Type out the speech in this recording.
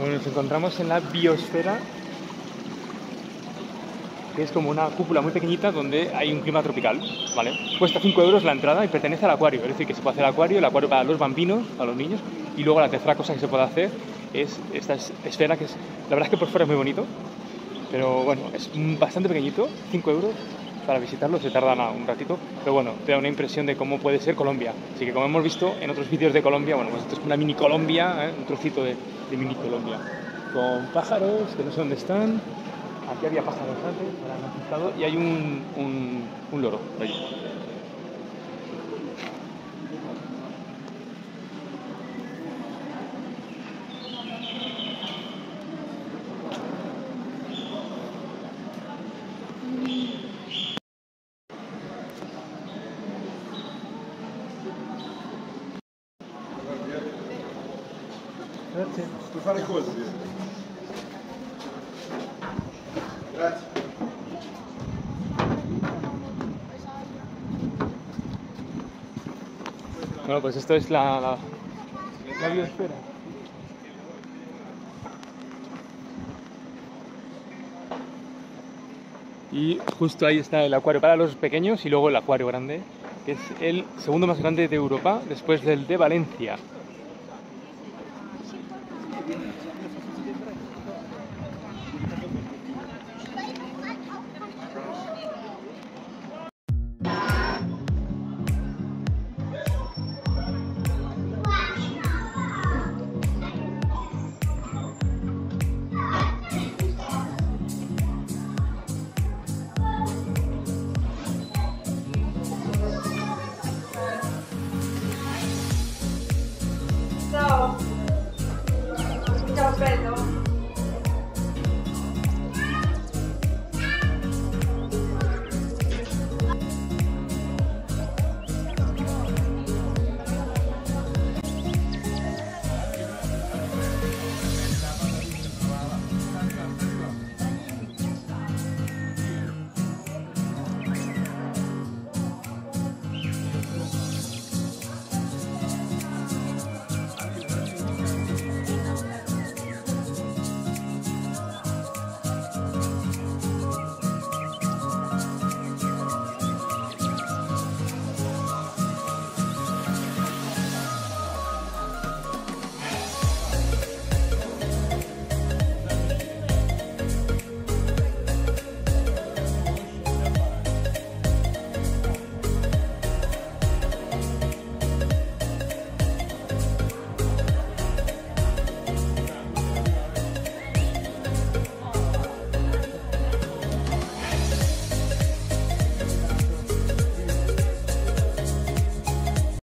Bueno, nos encontramos en la biosfera, que es como una cúpula muy pequeñita donde hay un clima tropical, ¿vale? Cuesta 5 euros la entrada y pertenece al acuario, es decir, que se puede hacer el acuario para los bambinos, para los niños, y luego la tercera cosa que se puede hacer es esta esfera, que es, la verdad es que por fuera es muy bonito, pero bueno, es bastante pequeñito, 5 euros para visitarlo, se tarda un ratito, pero bueno, te da una impresión de cómo puede ser Colombia. Así que como hemos visto en otros vídeos de Colombia, bueno, pues esto es una mini Colombia, un trocito de mini Colombia, con pájaros que no sé dónde están. Aquí había pájaros antes, ahora no han quitado, y hay un loro por allí. Grazie. Puoi fare così. Grazie. Bueno, pues esto es la biosfera. Y justo ahí está el acuario para los pequeños y luego el acuario grande, que es el segundo más grande de Europa después del de Valencia.